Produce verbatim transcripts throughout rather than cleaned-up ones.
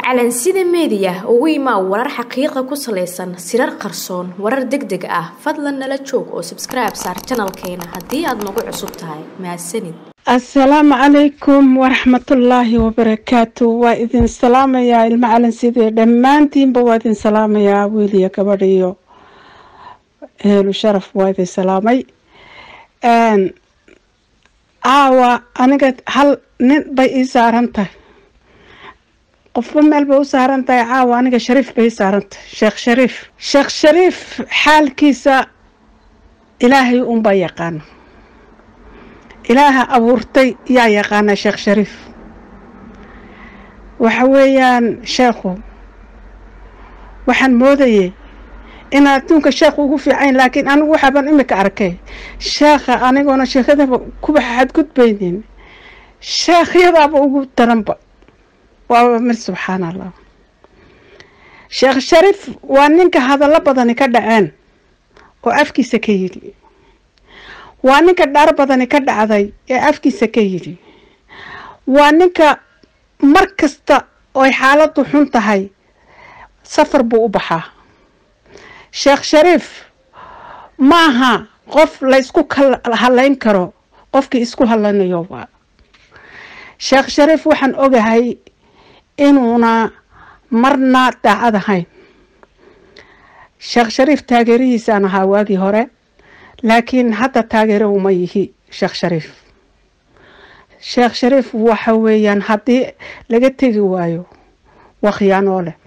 calansida media ugu imaa warar xaqiiqo ku saleysan sirar qarsoon warar degdeg ah fadlan nala joog oo subscribe saar channelkeena hadii aad nagu cusub tahay mahadsanid. السلام عليكم ورحمة الله وبركاته وإذن سلام يا المعلن سيدي دمانتين بوادن سلام يا ويلي كبريو هلو شرف وإذن سلامي أن عاوة أنا قد هل نين بي سارنته قفوا مال بي سارنته عاوة أنا قد شريف بي سارنته شيخ شريف شيخ شريف حال كيسا إلهي أم بيقان إله أبورتي يا يقانا شيخ شريف وحويان شيخو وحن مودي إن أتونك الشيخ وقف عين لكن أنا وحبا إمك أركي شيخ أنا قونا شيخ هذا كوبا حد كنت بينين شيخ يضعب وقف ترنبا ومن سبحان الله شيخ شريف وأنك هذا لبضاني كدعان وأفكي سكيلي waa ninka dhaar badani ka dhacday ee afkiisa ka yiri waa ninka mar kasta oo xaaladdu xun tahay safar buu u baxaa sheekh shariif maaha qof la isku halayn karo qofkii isku halanayo waa sheekh shariif waxaan ogahay inuuna marna daacad ahayn sheekh shariif taageerihiisaan ahaa waagii hore لكن حتى تاجره ما يهي شيخ شريف شيخ شريف وحويان حتى لقيت جوايو وخيانه له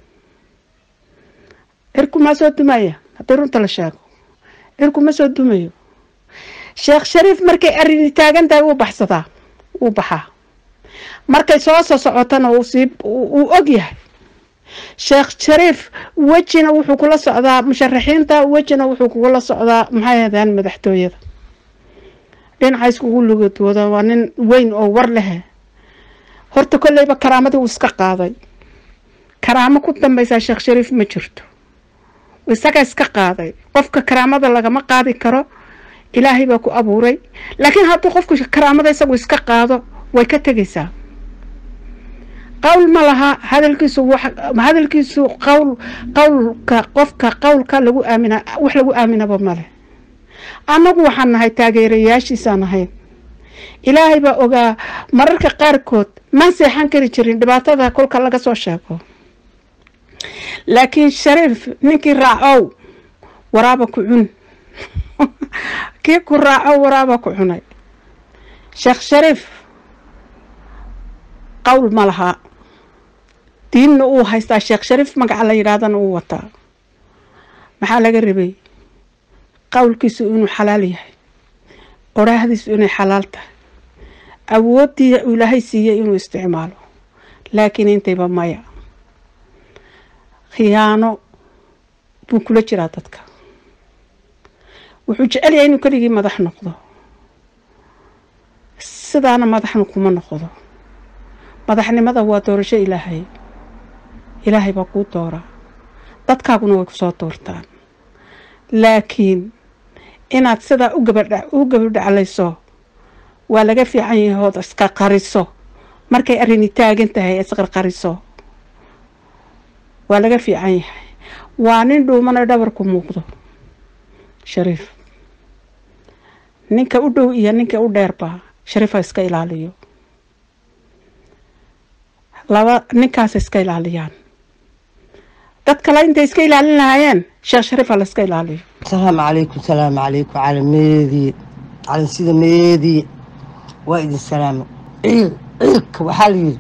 إركم ما سود مايا هترون تلاشاكو إركم ما سود مايو شيخ شريف مركي أريني تاجن ده وبحثه وبحا مركي صوص صعوتنا وصيب وأجيه شيخ شريف وجهنا وحو كلا سocdaa musharaxiinta wajina wuxuu kula socdaa maxay hadaan madaxtooyada dhinaca isku lugooda waa nin weyn oo war leh horta kullayba karaamada uu iska qaaday karaamo ku dambaysa sheekh shariif ma jirto isaga iska qaaday qofka karaamada laga ma qaadi karo ilaahay baa ku abuuray laakiin haddii qofku karaamada isagu iska qaado way ka tagaysaa قول ملها هذا الكيسو هذا الكيسو قول قول كقفك قول كلجو آمنة وحلجو آمنة بمله أنا بوحنا هاي تاجرياشي سنة هاي إلهي بقى مرك قاركوت ما سيحن كريتشرين دبعت هذا كل كلا قصوا شاكو لكن شريف نكي راعو ورابك عن كيف راعو ورابك عني شيخ شريف قول ملها دين أو هيستا الشيخ شريف مقع على يرادن أو وطا محال قربي قول كيسو إنو حلاليه وراه ديسو إنو حلالته أودي إلهي سيئ إنو استعماله لكن انتي بمايا خيانو بكل جراتتك وحجالي إنو كليجي مدح نقضه سدانا مدح نقوم نقضه madaxnimada waa doorasho ilaahay ilaahay baa ku doora dadkaaguna way ku soo doortaan laakiin inaad sida u gabadha u gabadhalayso waa laga fiican yahay hood iska qariso markay arin taagan tahay iska qariso waa laga fiican yahay waa nin dhuumana dhabar ku muuqdo shariif ninka u dhow iyo ninka u dheerba shariif iska ilaaliyo laba ninkaas iska ilaaliyaan dad kale inta iska ilaalin lahaayeen sheekh shariif la iska ilaaliyo السلام عليكم السلام عليكم على ميدي على سيده ميدي وايد السلام عيل عيلك وحالي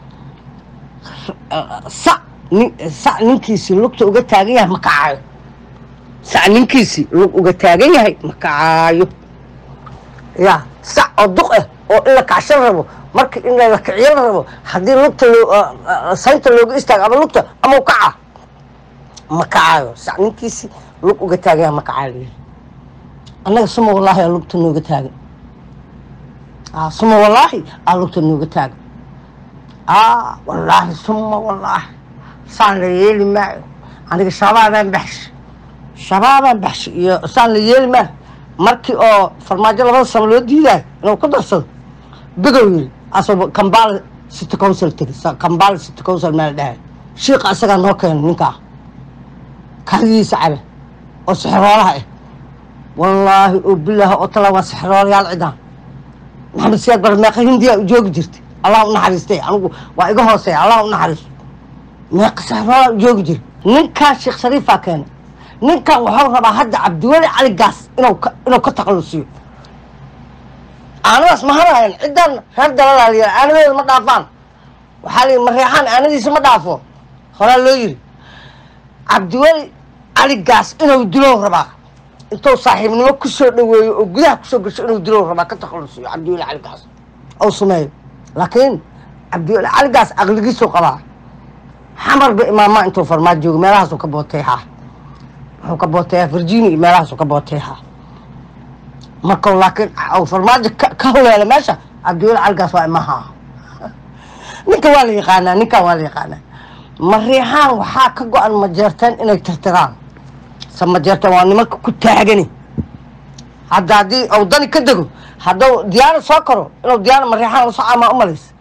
صع صع ننكيسي لقطه uga taagan yahay makacaayo صع ننكيسي lug uga taagan yahay makacaayo ya صع oo duq ah oo ila kacshan rabo markii in la kiciyo rabo hadii lugta sayta looga istaag ama lugta ama kaca ma kacayo saninkiisi lug uga taagay ma kacayo anaga suma wallahi lugta nooga taagay ah suma wallahi lugta nooga taagay ah wallahi suma wallahi saan la yeeli ma aniga shabaabaan baxsh shabaabaan baxsh iyo saan la yeeli ma markii oo farmaajo laba sano loo diiday inuu ku darsado bigow أصل كمبال ست كونسل تري كمبال ست كونسل ما ده shiiqa isagaa noo keena ninkaa kaligiisa cabe oo sixroolaha ah wallaahi oo bilaahi oo tala waa sixroolayaal cidaan maxamed siyaad bar meeqa hindiya u joogi jirtay allah u naxariistay anigu waa iga hooseeya allah u naxariisto meeqa sixroolaa u joogi jira ninkaa sheekh shariifaa keena ninkan waxuu rabaa hadda cabdiweli cali gaas inuu ka inuu ka takhalusiyo aanadaas ma harayan ciddan reer dalalaal yiri aanadeeda ma dhaafaan waxaa la yidhi mareexaan aanadiisa ma dhaafo horaa loo yiri cabdiweli cali gaas inuu dilow rabaa intuu saaxiibnimo ku soo dhaweeyo oo gudaha kusoo gasho inuu dilow rabaa ka takhalusiyo cabdiweli cali gaas ou sameeyo laakiin cabdiweli cali gaas aqligiisuu qabaa xamar ba imaamaa intuu farmaajo joogo meelahaasuu ka booteehaa wuxuu ka booteeyaa virginia meelahaasuu ka booteehaa marka laakiin farmaajo ka huleela meesha cabdiweli cali gaas waa imaha ninka waa la yaqaanaa ninkan waa la yaqaanaa mareexaan waxaa ka go-an majeerteen inay tirtiraan se majeerteen waa nimanka ku taagani hadda haddii ou dani ka dego hadduu diyaano soo karo inuu diyaano mareexaan la socaamaa u malaysa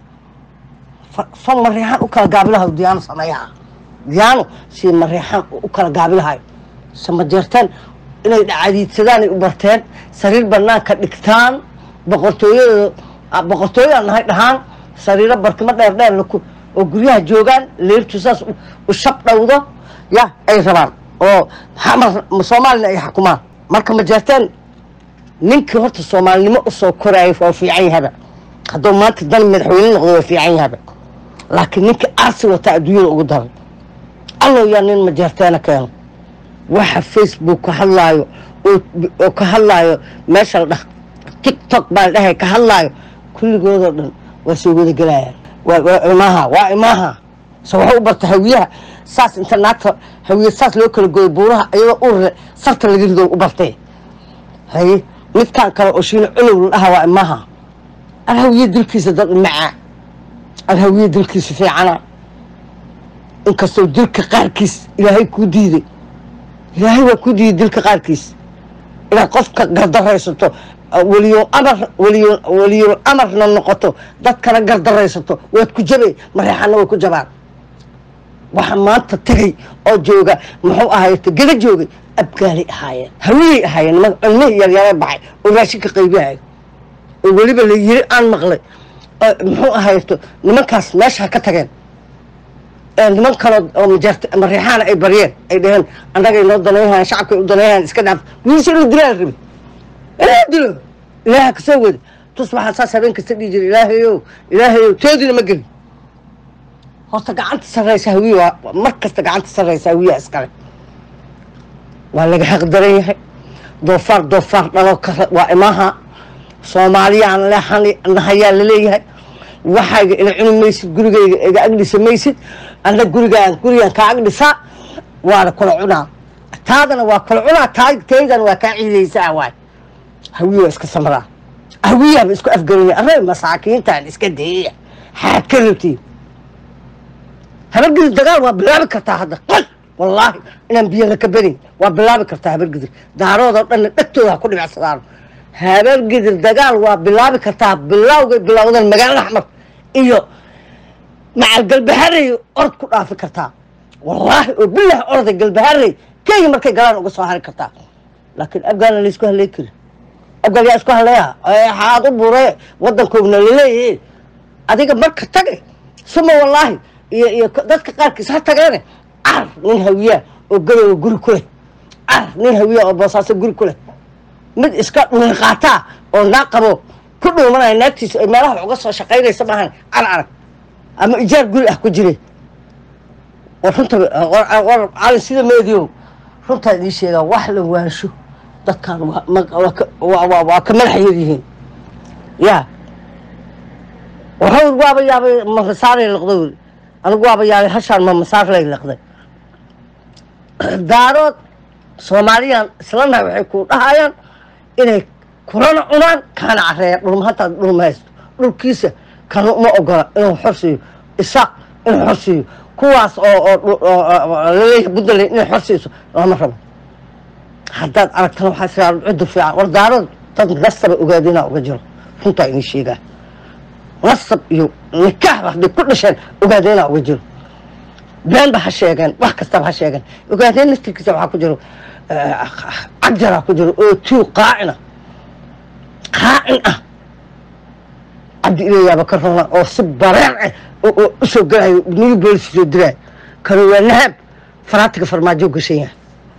fa mareexaan u kala gaabilahayo diyaano sameeyaha diyaano si mareexaan u kala gaabilahayo se majeerteen inay dhacadiidsadaan ay u barteen sariir banaanka dhigtaan boqortooyada boqortooyadaan nahay dhahaan sariiro barkimo dheer dheer oo guryaha joogaan leertu saas u shab dhowdo ya ay rabaan oo xamar soomaalina ay xukumaan marka majeerteen ninkii horta soomaalinimo usoo koraayay waa fiican yahaba hadduu maanta dan madaxweyne noqdo waa fiican yahaba laakiin ninkii aarsi wataa adduunyada ugu daray allow yaa nin majeerteena keeno waxa facebook ka hadlaayo oo ka hadlaayo meesha la dhah tiktok baa la dhahay ka hadlaayo kulligoodoo dhan waa soo wada gelayaan waa imaha waa imaha se waxay u barta hawiyaha saas inta naagta hawiya saas loo kala gooyo buuraha iyadoo urre sarta laga rido u bartay haye midkaan kale oo shiina culow la dhaha waa imaha alhawiya dilkiisa dad macaa alhawiya dilkiisa fiicana inkastoo dilka qaarkiis ilaahay kuu diiday ilaahay waa ku diiday dilka qaarkiis inaad qofka gardaraysato weliyo amar weliyo weliyo amarna noqoto dadkana gardaraysato waad ku jabay mareexaana way ku jabaan waxa maanta tagay oo jooga muxuu ahaayey gada joogay abgaali ahaayeen hawiyey ahaayeen niman cilmihii yaryaree baxay oo raashinka qaybihayo oo weliba la yiri aan maqlay muxuu ahaayeto nimankaas meesha ha ka tageen niman kaloo oo majeerta mareexaana ay baryeen ay dhaheen annagay noo danayhaan shacabkay u danayhaan iska dhaaf wiilsha inuu dilaa rabi inaa dilo ilaaha ka soo wada tus waxaa saas habeen kasta dhihi jira ilaahayow ilaahayow toodina ma gelin horta gacanta sarraysa hawiye waa mar kasta gacanta sarraysa hawiyaa iskale waa laga xaq daran yahay doofaar doofaar dhalo ka waa imaha soomaaliyaan leexan nahayaa laleeyahay waxayga ila cuni maysid gurigayga iga agdhisa maysid anna gurigaan gurigaan kaa agdhisaa waana kula cunaa taadana waa kula cunaa taydana waa kaa ciidaysaa waay hawiye waa iska samraa hawiyaaba isku afgaranya array masaakiintaan iska dayaya xaad ka rabtiin habargidir dagaal waa bilaabi kartaa hadda qal wallaahi inaan biyana ka barin waa bilaabi kartaa habargidir daaroodoo dhanna dhegtooda ha ku dhibicsadaan habargidir dagaal waa bilaabi kartaa bilawgay bilowdan magaalada axmar iyo macal galbaharey orod ku dhaafi kartaa wallaahi oo bilah orday galbaharey kenya markay galaan uga soo hari kartaa laakiin afgaana laysku haley kari afgaan yaa isku haleeya xaad u buuree waddankoogna laleeyahe adiga marka tage suma wallaahi iyo iyo dadka qaarkiis ha tageene car nin hawiyaa oo gadooga guri ku leh car nin hawiyaa oo boosaaso guri ku leh mid iska dhuni qaataa oo naa qabo ku dhuumanaya naagtiisa ay meelaha wax uga soo shaqaynaysa maahan car arag ama ijaar guri ah ku jire war runta war calin sida meediyow runtaa idii sheegaa wax la waansho dadkan waa ka madax yar yihiin ya waxuu waaba yaabay masaaray liqday weli anigu waaba yaabay hashaan ma masaarlay liqday daarood soomaaliyan islanaha waxay ku dhahayaan inay kulana cunaan kaana careeya dhulmahantaad dhulma haysto dhulkiisa kana uma ogola inuu xor siiyo isaaq inuu xor siiyo kuwaas oo laleeyahay buntland inay xor siiso lama rabo haddaad aragtana waxaa siraa cuddu fiican war daarood dad nasaba ogaadinaa uga jiro runtaa inii sheegaa nasab iyo nikaaxba hadday ku dhasheen ogaadinaa uga jiro been ba ha sheegeen wax kastaba ha sheegeen ogaadeen naftirkiisa waxaa ku jiro cagjaraa ku jiro oo tuu qaacina qaacin ah cabdi ilayaaba ka rona oo si bareen ah oo usoo galayo niyu booliska soo diray kanu waa nahab faraatiga farmaajo gashan yahay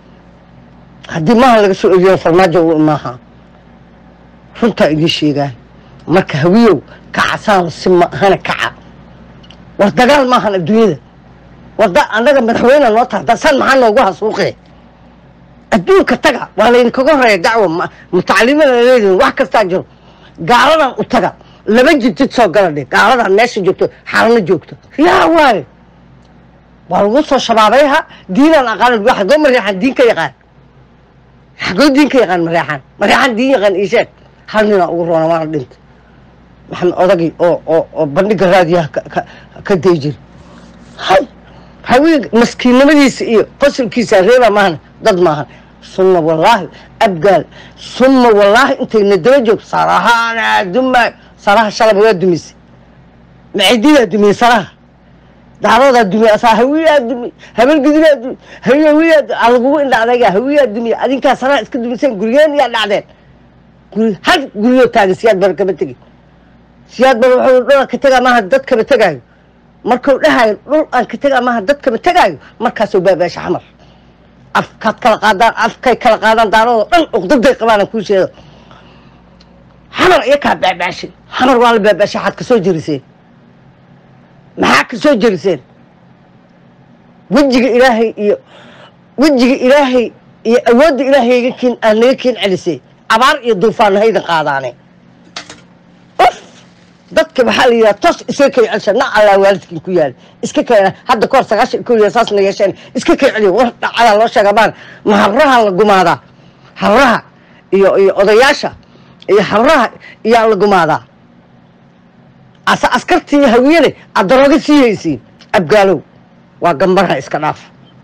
haddii maaha laga soo ogiyo farmaajo maaha runtaa idiin sheegaan marka hawiyow kacasaan si maahana kaca war dagaal maahan adduunyada wada annaga madaxweyne noo tahay san maxaa noogu hasuuqee adduunka taga waa laydinkaga horeeya dacwo mutacalimiina leedihin wax kastaa jiro gaaladan u taga laba jidjid soo gala dhe gaaladan meesha joogto xaalana joogto yaa waaye waa lagu soo shabaabayha diinaan aqaanan waa xagoo mareexaan diin ka yaqaan xagoo diin ka yaqaan mareexaan mareexaan diin yaqaan ii sheeg hal ninaa ugu roona waana dhintay maxamed odagii oo oo oo bandhiga raadiyaha ka day jir hay haween maskiinnimadiisa iyo fasilkiisa reeba maahan dad maahan sunna wallaahi abgaal sunna wallaahi intayna daba joog sarahaana dumay saraha shalaba waa dumisay macididaa dumiyey saraha daaroodaa dumiyey asaa hawiyaa dumiyey habelgididaa dumiyey hawiyaa alagugu indha adayga hawiyaa dumiyey adinkaa saraha iska dumiseen gurigeen yaa dhacdeen guri hal guriyoo taagan siyaad bara kama tegin siyaad bara wuxuu dhul ka tegaa maaha dad kama tegaayo markuu dhahayo dhul aan ka tegaa maaha dad kama tegaayo markaasuu baabaasha xamar afkaad kala qaadaan afkay kala qaadaan daarooda dhan uqdaday qabaan kuu sheego xamar iyo kaa baabaashay xamar waa la baabaashay waxaad ka soo jeriseen maxaa ka soo jeriseen wejiga ilaahay iyo wejiga ilaahay iyo awoodda ilaahayga kiin aan naga kiin celisay abaar iyo duufaan haydan qaadaane of dadka waxaa la yidhaha tos iska kay celsha na allaa waalidkiin ku yaala iska kayna hadda kahor sagaashan ku yaala saasna yeesheen iska kay celiyo war dhacadaa loo sheega maan ma habraha la gumaadaa habraha iyo iyo odayaasha iyo habraha iyaa la gumaadaa asa askartii hawiyane adarooga sii haysiin abgaalow waa gambarha iska dhaaf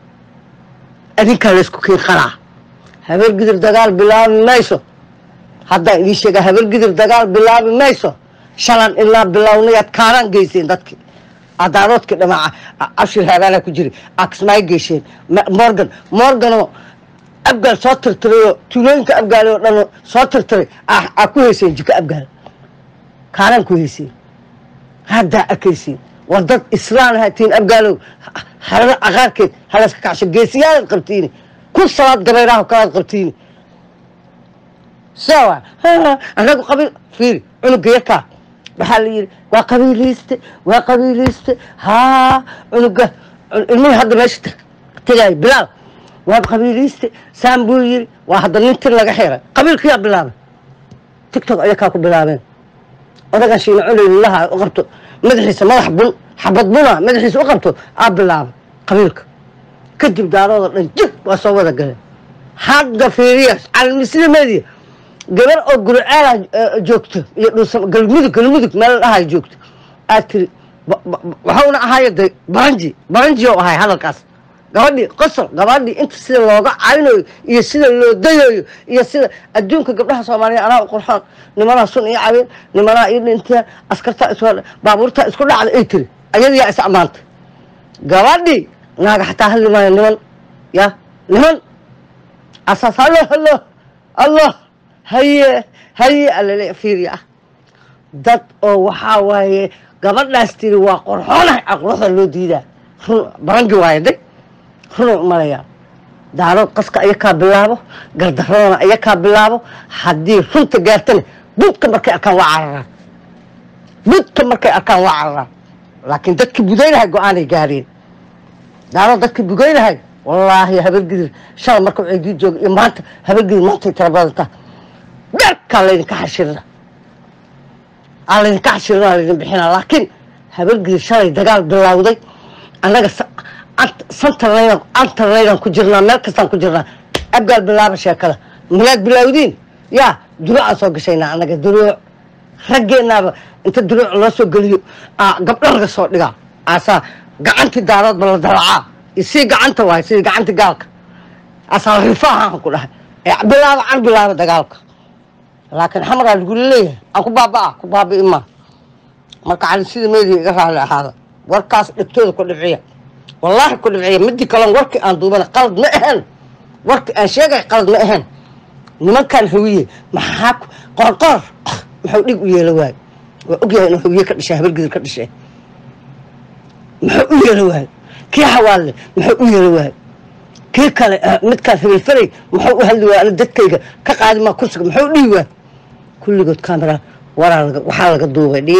adinkaa laysku kii qaraa habeelgidir dagaal bilaabi mayso haddaan idiin sheegaa habeelgidir dagaal bilaabi mayso shalan ilaa bilownayaad kaaraan geyseen dadkii adaaroodkii dhamaaca abshir haadaanaa ku jiri aksmaay geesheen morgan morganoo abgaal soo tirtirayoo tuulooyinka abgaal oo dhan soo tirtiray aa ku hayseen jiko abgaal kaaraan ku hayseen haddaa arkaysiin war dad islaan haatiin abgaalow harada aqaarkeed halayska kacsho geesiyaadaad qabtiini kun salaad gabayraha kalaad qabtiini sawa anagu qabiil fiiri cunuga yarkaa waxaa la yidhi waa qabiiliyste waa qabiiliyste haa cunuga ilmihii hadda meesha tegaayo bilaal waa qabiiliyste saan buu yiri waa hadda nin tir laga xiray qabiilkiyaa bilaabay tigtok ayakaa ku bilaabeen odagan shiina culeylaha u qabto madaxiisa madax bun xabad buna madaxiisa u qabto aa bilaabay qabiilka kadib daarooda dhan jib waa soo wada galeen hadda fiiriyaas calmislimeediya gabar oo gurcaala joogto iyo dhuusa galmudug galmudug meel dhahay joogto aad tiri waxauna ahaayo de baranji baranji oo ahay hadalkaas gabadhii qosol gabadhii inta sida looga caynayo iyo sida loo dayayo iyo sida adduunka gabdhaha soomaaliya anaa u qurxoon nimanaa sun iyo cabeen nimanaa iyo dhinteen askartaa is baabuurtaa isku dhacda ay tiri ayadiyaa is ammaantay gabadhii naaga xataa hadli maayo niman ya niman asaas hallo hallo allah haye haye alale fiiriya ah dad oo waxaa waaye gabadhaas tiri waa qorxoonahay aqruxda loo diidaa run barangi waaye de runay umalayaa daarood qaska ayakaa bilaabo gardaroona ayakaa bilaabo haddii runta gaartana budka markay arkaan waa cararaan budka markay arkaan waa cararaan laakiin dadkii budaynahay go-aanay gaareen daarood dadkii bugaynahay wallaahi habargidir shala marka ceegii jooga iyo maanta habargidir maantay tira badantaa dharkaa laydinka xashirina aa laydinka xashirina aa laydin bixina laakiin habargidir shalay dagaal bilowday annaga santarlaydan antarlaydan ku jirnaa meel kastaan ku jirnaa abgaal bilaaba sheekada malaad bilaawdiin yaa duruucaan soo gashaynaa annaga duruuc raggeennaaba inta duruuc loo soo geliyo gabdho laga soo dhigaa aasaa gacantii daaroodba la dalacaa isii gacanta waay sidii gacantii gaalka asaa rifaahaan ku dhahay bilaaba can bilaaba dagaalka laakiin xamaraa lagula leeyahay aan ku baabaa ku baabi'i maa marka cali sida meediya iga raali ahaada warkaas dhigtooda ku dhiciya والله كل عيب مدي كلام ورك أن دوبنا قلب مأهن ورك أن شيء قلب مأهن نما كان هوية محاك قرقر محاولك ويا لواي وأجي إنه هوية كرشة بالجذر كرشة محاول ويا لواي كي حوالي محاول ويا لواي كي كان متكان في الفريق محاول هاللواي أنا دتكيك كقاعد ما كرسك محاول لواي كل جود كاميرا ورا وحالك الضوء دي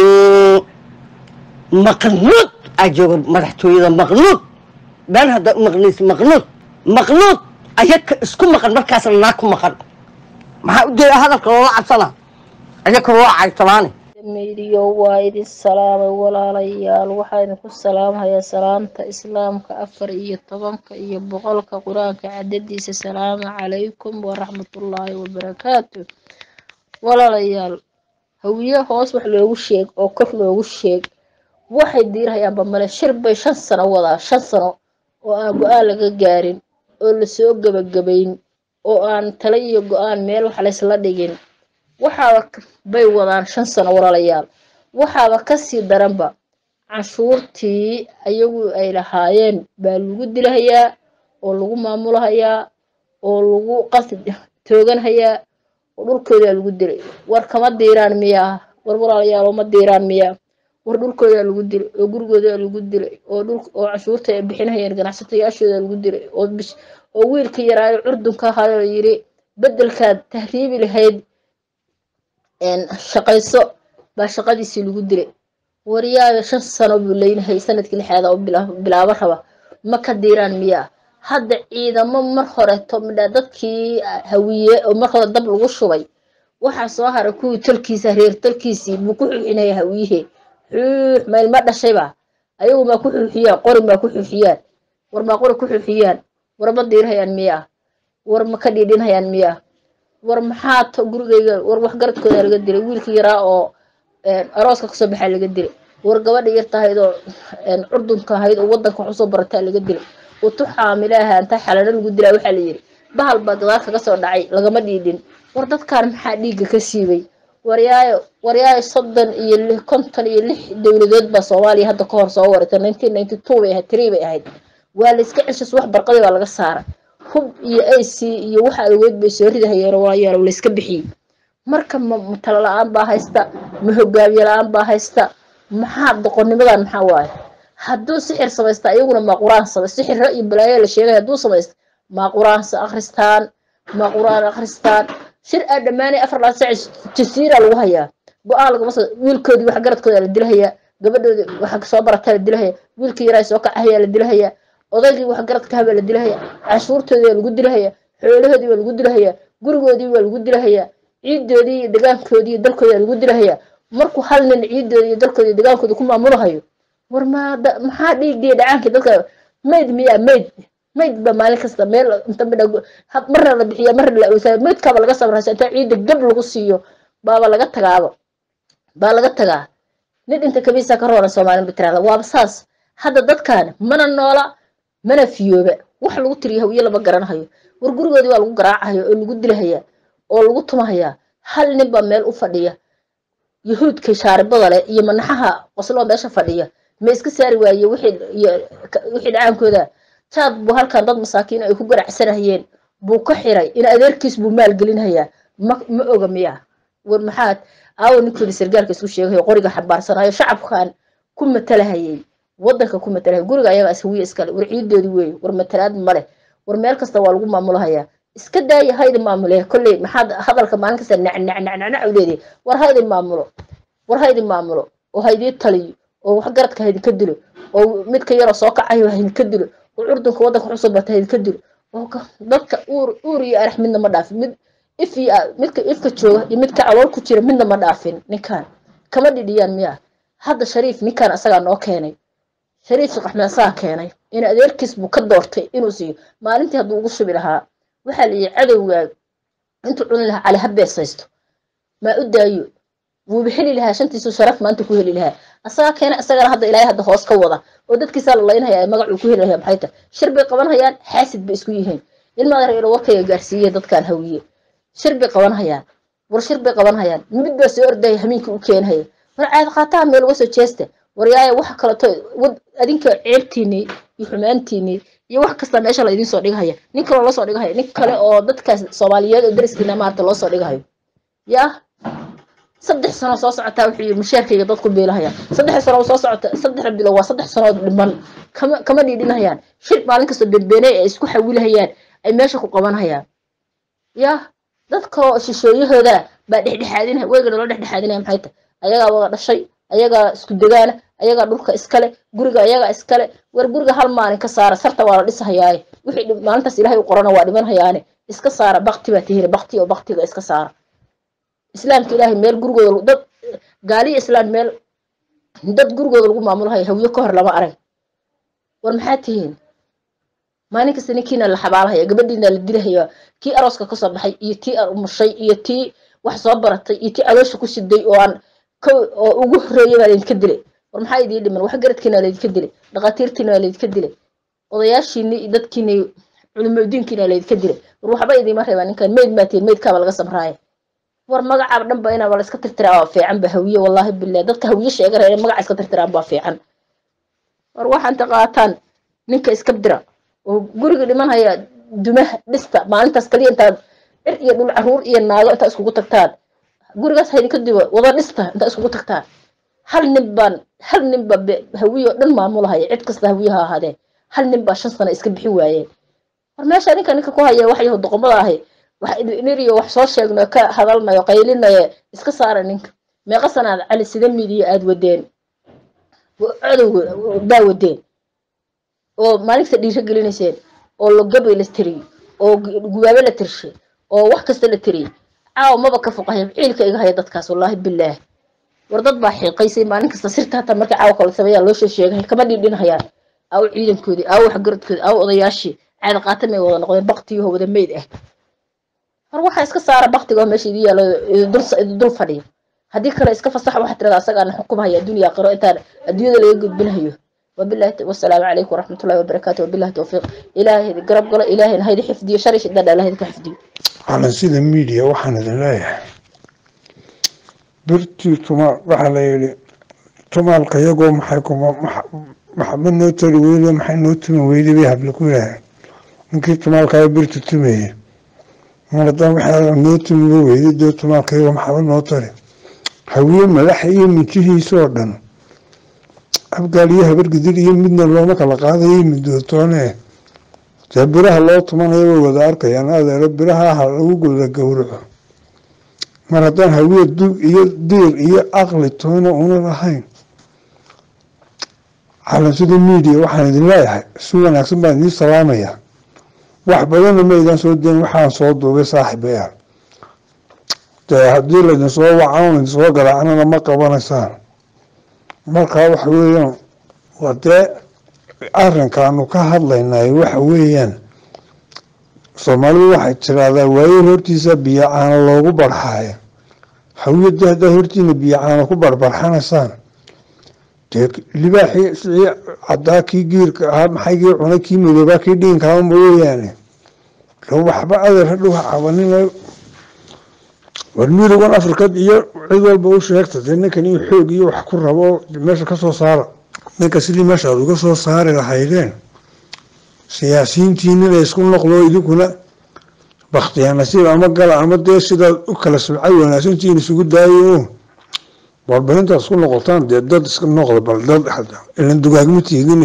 مقنوط أجوب مرحتوي مقنوط بان هذا مغنيس مغنوط مغنوط أيك اسكو مقن مركز لناكم مقن ما ودي هذا الكلام عبصنا أيك هو عيطلاني ميديو وايد السلام ولا ريال وحين السلام هيا سلامة إسلام كأفر إيه طبعا كإيه بقول كقرآن كعددي السلام عليكم ورحمة الله وبركاته ولا ريال هوية هوس وحلو وشيك أو كفلو وشيك واحد دير هيا بملا شرب شن سنة ولا شن سنة وأقول جارين oo la soo gabagabayn oo aan taliyo go'aan meel wax la isla dhigin waxa bay wadaan shan sano walaalayaal waxa ka sii daranba cashuurtii ayagu ay lahaayeen baa lagu dilahayaa oo lagu maamulahayaa oo lagu qasd tooganhayaa oo dhulkooda lagu dilay war kama diiraan miya war walaalayaal ma diiraan miya war dhulkooda lagu dilay oo gurigooda lagu dilay oo dhul oo cashuurta ay bixinayeen ganacsatayaashooda lagu dilay oo bish oo wiilka yaraayo curdunka ahaa yiri bedelka tahriibi lahayd een shaqayso ba shaqadiisii lagu dilay wariyaha shan sano buu leeyahay sanadkii lixaad oo bilaabo raba ma ka diiraan miya hadda ciidamo mar hore to midha dadkii hawiye oo mar hore dab lagu shubay waxa soo haray kuwii talkiisa reer talkiisii buu ku xinay hawiye meel ma dhashayba ayagu ma ku xixiyaan qori ma ku xixiyaan war ma qori ku xixiyaan war ma diirayaan miya war ma ka dhidhinayaan miya war maxaa to gurigayga war wax garadkooda laga dilay wiilkii yaraa oo arooska ka soo baxay laga dilay war gabadha yartahayd oo curdunka ahayd oo wadanka wax soo baratay laga dilay oo tu xaamilaha inta xalana lagu dilay waxa la yiri bahal baa gadaal kaga soo dhacay lagama dhiidhin war dadkaan maxaa dhiiga ka siibay wariyaayo wariyaayo soddon iyo konton iyo lix dawladood ba Soomaaliya hadda ka hor soo waratay nineteen ninety-two bay ahayd three bay ahayd waa la iska ceshay wax barqadii baa laga saaray hub iyo A C iyo waxa awood bay soo ridahayeen waayaar la iska bixiyay marka tala la'aan baa haysta ma hogaamiye la'aan baa haysta maxaa doqonnimadan maxaa waay hadduu sixir samaysta ayaguna ma quraan samaysta sixir iyo balaayo la sheegay hadduu samaysta ma quraan sa akhristaan ma quraan akhristaan shir aadamaanay afar la saac jasiira lagu hayaa go'aan lagu masoo wiilkoodii wax garadkooda la dilahayaa gabadhoodii wax soo baratay la dilahayaa wiilkii yaraa soo kacaya la dilahayaa odaygii wax garadka haba la dilahayaa cashuurtoodii lagu dilahayaa xoolahoodii lagu dilahayaa gurigoodii lagu dilahayaa ciidoodii deegaankoodii dalkooda lagu dilahayaa markuu hal nin ciidoodii dalkooda deegaankooda ku maamulahayo war ma maxaa dhiigay dhacaanka dadka mayd miya mayd mayd ba maalin kasta meel inta midhago marna la bixiya marna la oosaa maydka ba laga sabraysaa inta ciid gab lagu siiyo baaba laga tagaaba baa laga tagaa nid inta kabisa ka roona Soomaaliya bitraada waa saas hadda dadkaan mana noola mana fiyooba wax lagu tiriyo hawiye laba garanayo war gurigoodii waa lagu garaacayo oo lagu dilahayaa oo lagu tumahayaa hal nin ba meel u fadhiya yahuudka shaaribada leh iyo manaxaha qoslo meesha fadhiya ma iska saari waaye wixii wixii dhacaankooda taad buu halkan dad masaakiin ay ku garacsanayeen buu ka xiray in adeerkiis buu maal gelinaya ma oga miya war maxaad aaw ninkii sargaalka isku sheegay qoriga xabaarsanayo shacabkan ku matalahayay wadanka ku matalahay guriga ayaga aswiye iska war ciidoodii weey war matalaad male war meel kasta waa lagu maamulahayaa iska daay hayda maamulay kulli maxaad hadalka maalin kasta nac nac nac nac u leeyahay war hayda maamulo war hayda maamulo oo haydi taliyo oo wax garadka haydi ka dilo oo midka yar soo kacayo haydi ka dilo oo curdunka wadanka cusub batay haydi ka dilo oo dadka uur uur iyo arax midna ma dhaafin mid ifi midka ifka jooga iyo midka calool ku jira midna ma dhaafin ninkan kama dhidiyaan miya hadda shariif ninkan asaga noo keenay shariif qaxna asaga keenay in adeerkiis buu ka doortay inuu siiyo maalintii haduu ugu shubi lahaa waxa la yiri cadawga inta cun lahaa cali habeesaysto ma u daayo wuu bixili lahaa shantiisu sharaf maanta ku heli lahaa asaga keenay asaga hadda ilaahay hadda hoos ka wada oo dadkiisa la leeyahay magac uu ku heli lahaa maxay tahay shirbi qaban hayaan xaasid bay isku yihiin ilmaha reer warkay gaarsiiyay dadkan hawiye shirbi qaban hayaan war shirbi qaban hayaan mid baa soo orday hamiinka u keenay war caad qaataa meel uga soo jeesta war yaay wax kale to adinka ceebtiini يحمانتيني يوح كستا ماشا لا يدين سو دغهيا نين كلو لا سو دغهيا نين كله oo dadka Soomaaliyeed oo dariskiina maarta loo soo dhigayo ya saddex sano soo socota wixii mushaarkayga dadku beelahaya saddex sano soo socota saddex bilo waa saddex sano dhiman kama kama dhidinayaan shir maalin kasta beenbeenay ay isku xawilahayaan ay meesha ku qabanayaan ya dadka shishooyahooda ba dhexdhexaadina wayga loo dhexdhexaadinaya maxay tahay ayaga wada dhashay ayaga isku degaana ayaga dhulka iskale guriga ayaga iskale war guriga hal maalin ka saara sarta waa la dhisahayaa wixii maalintaas Ilaahay u qorana waa dhiman hayaane iska saara baqti ba tihiin baqti oo baqtiga iska saara islaamka Ilaahay meel gurigooda dad gaali islaam meel dad gurigooda lagu maamulahay hawiyo ka hor lama arag war maxaa tihiin maalin kasta ninkiina la xabaalahay gabadhiina la dilahayo kii arooska ka soo baxay iyo tii umushay iyo tii wax soo baratay iyo tii adoosha ku siday oo aan oo ugu horeeyay baa idinka dilay war maxaa idin dhiman wax garadkiina la idinka dilay dhaqaatiirtiina la idinka dilay odayaashiina dadkiina culimadiinkiina la idinka dilay war waxba idin ma reebaan ninkan meed maatiin meedka laga samraay war magaca dhan ba inaa wala iska tirtiraa fiican ba hawiye wallahi billaah dadka hawiye sheeganaya magaca iska tirtiraa ba fiican war waxaan taqaataan ninka iska dira oo guriga dhiman haya dumaha dhista maalintaas kaliya inta ir iyo dhul caruur iyo naago inta isku tagtaan gurigaas haydi ka dibo wada dhista inta isku tagtaan hal nin baan hal nin ba hawiye dhan maamulahay cid kasta hawiyaha ahaadeen hal nin ba shan sano iska bixi waayeen war meesha ninka ninka ku haya wax yahay doqomada ahay wax iniriyo wax soo sheegno ka hadalnayo qaylinayo iska saara ninka meeqa sanaad cali sida midiya aad wadeen adowga baa wadeen oo maalinta dhiisha gelinayseen oo logabay la tiri oo gubaabe la tirshay oo wax kasta la tiri caaw maba ka foqahay ciilka iga haya dadkaas wallahi billaah war dad baa xiiqaysay maalin kasta sirta hata marka caaw kala sameeyay loo sheegay kama dhidhinayaan aw ciidankoodii aw wax garadkoodii aw odayaashii caad qaatamay wada noqdeen baqtiyo wada meed ah har waxa iska saara baqtiga meesha idin yaalo dul dul fadhiyo hadii kale iska fasax waxa tirada asaga aan xukumahay dunya qiro inta adduunyada laga gudbinayo wabillahi wassalamu alaykum warahmatullahi wabarakatuh wabillahi tawfiq ilaahi garab galo ilaahi haydi xifdiyo shari shida ilaahi ka xifdiyo على سيد الميديا وحنا ذلايح برتي تما وحلا يلي تما القياقو محاكم محمد نوتر ويلي محمد نوتر ويلي بيها بلكوها ممكن تما القياقو برتي تمي مرضان وحلا نوتر ويلي دو تما القياقو محمد نوتر هوية ملحية من تيهي سوردن أبقى ليها برقدر يمدنا اللومك لقاضي يمدو تونيه جبرها الله طمان يبغى ودارك يعني هذا ربرها هلوجو ذكوره مرتين هوية دو يدير هي أقل تونا ونا رهين على سيد الميديا واحد الله سوى نحسب بعدين سلامية واحد بدنا ما إذا سودين واحد صوت وبصاحب يعني تهدي لنا سوا وعاون سوا قال أنا ما قبنا سان ما قاب حويان وده arrinkaanu ka hadlaynay waxa weeyaan Soomaalidu waxay tiraahdaa waayeen hortiisa biyo aan loogu barxayo hawiyada hada hortiina biyo aan ku barbarxanaysaan teek libaaxi si cadaaki giirka ah maxay cunay kii midooba kii dhiinka aan mooyaane loo waxba adeer hadhow caawinayo warmiirugan Afrikad iyo cid walba u sheegtay ninkan in xoog iyo wax ku rabo meesha ka soo saara ninka sidii meesha uga soo saari lahaydeen siyaasiyiintiina ay isku noqdo idinkuna baqtiyana sida ama gal ama dee sida u kala sumcay wanaagsantiin isugu daayo warbaahinta isku noqotaan dee dad isku noqdo bal dad hada ilan dugaagma tiigin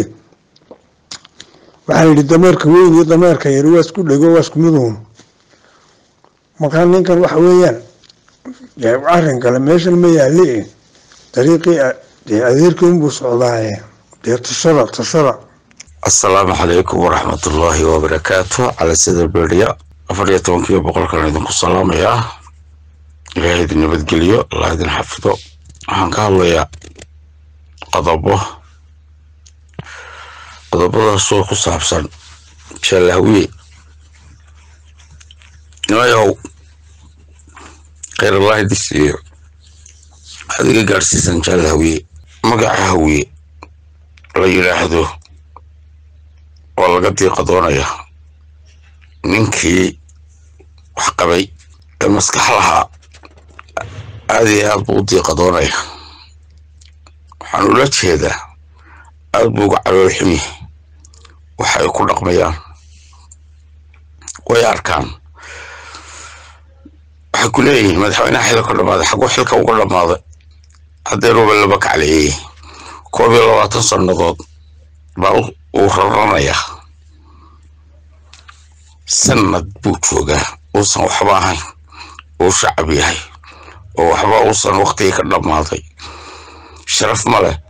waxaa yidhi dameerka weyn iyo dameerka yar waa isku dhego waa isku midoon markaa ninkan waxa weeyaan arrin kale meeshan ma yaali dariiqii adeerkii buu socdaayay dee tashara tashara السلام عليكم ورحمة الله وبركاته على سيد البرية أفضل يتوانكي وبقولك أن يدنكو السلام يا إلهي يدن يبدقليو الله يدن حفظه هنكا الله يا قضبه قضبه السوق الصحبسان شالهوي نوايو غير الله يدسي هذه قارسيسان شالهوي مقع هوي لا يلاحظه والله قدونايا ninkii wax qabay ee maskax lahaa aad iyo aad buu u diiqadoonaya waxaan ula jeedaa aad buu uga calool xumi waxay ku dhaqmayaan way arkaan waxay ku leeyihiin madaxweynaha xilka dhamaaday xaguu xilka uga dhamaaday haddee ruba laba kacleeyey koob iyo labaatan sannadood baa uu raranaya sanad buu joogaa uusan waxba ahayn uu shacab yahay oo waxba uusan waqtigii ka dhammaaday sharaf ma leh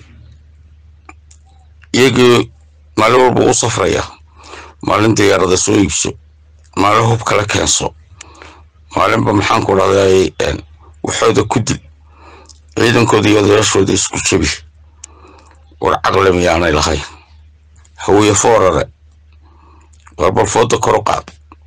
iyagii maalin walba u safraya maalin diyaarada soo iibso maalin hub kala keenso maalinba maxaan ku dhahday waxooda ku dil ciidankooda iyo odayaashooda isku jabi war caqli miyaanay lahayn hawiye foorare war bal fooda kor u qaad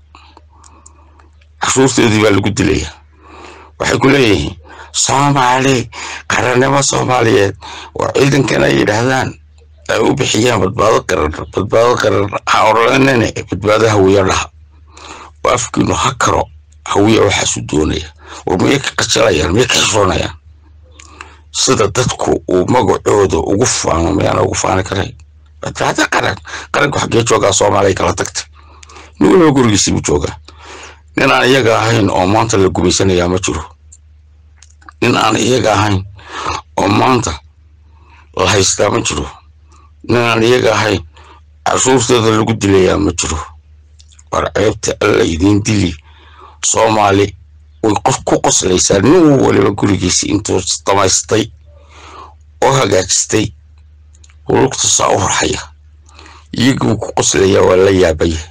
cashuurteedii baa lagu dilaya waxay ku leeyihiin soomaali qarannimo soomaaliyeed waa ciidankan ay yidhaahdaan ay u bixiyaan badbaado qaran badbaado qaran ha oranine badbaado hawiye dhaha oo afkiinu ha karo hawiye waxaasu doonaya war miyay ka qajalayaan miyay ka xishoonayaan sida dadku uu magacooda ugu faano miyaana ugu faani karay badbaado qaran qaranku xaggee joogaa soomaaliya kala tagtay nin walba gurigiisii buu joogaa nin aan iyaga ahayn oo maanta la gumaysanayaa ma jiro nin aan iyaga ahayn oo maanta la haystaa ma jiro nin aan iyaga ahayn cashuurteeda lagu dilayaa ma jiro war ceebta alla idiin dili soomaali way ku qoslaysaa nin waliba gurigiisii intuu damaystay oo hagaajistay lugta saa u raxaya iyaguu ku qoslaya waa la yaabaya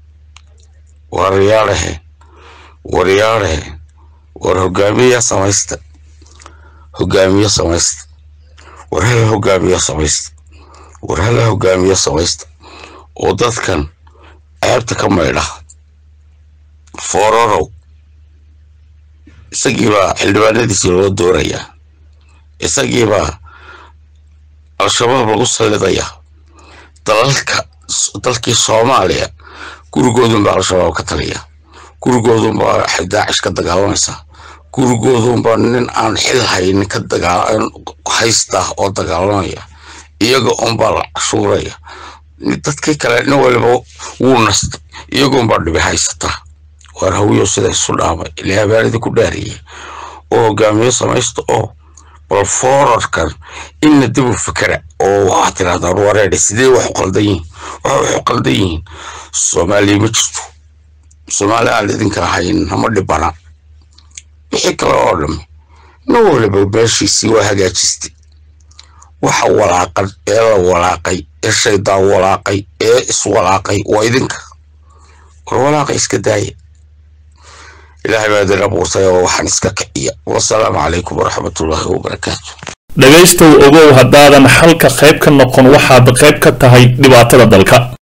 waryaarahe waryaarahe war hogaamiya samaysta hogaamiye samaysta war hala hogaamiye samaysta war hala hogaamiye samaysta oo dadkan ceebta ka maydha foororow isagiibaa xildhibaanadiisii loo doorayaa isagiibaa al-shabaab lagu sallidaya dalalka dalkii soomaaliya gurigoodunbaa al-shabaab ka taliya gurigoodunbaa daacish ka dagaalamaysa gurigoodunbaa nin aan xil haynin ka dagaal haysta oo dagaalamaya iyaga unbaa la cashuuraya dadkii kale nin waliba wuu nastay iyagoonbaa dhibi haysataa war hawiyo sida isu dhaamay ilaa habaaradii ku dhaariyey oo hogaamiye samaysta oo bal foorarkan inna dib u fikra oo waxaa tirahdaan wareedhe sidee wax u qaldan yihiin waxa wax u qaldan yihiin soomaaliya ma jirto soomaali aan idinka ahayn hama dhibana wixii kale oo dhami nin waliba meeshiisii waa hagaajistay waxa walaaqan ee la walaaqay ee shaydaan walaaqay ee iswalaaqay waa idinka war walaaqa iska daaya ilaahay baa idin abuurtay oo waxaan iska kiciya wasalaamu calaykum waraxmatullaahi wabarakaatu dhegaystow ogow haddaadan xalka qayb ka noqon waxaad qayb ka tahay dhibaatada dalka.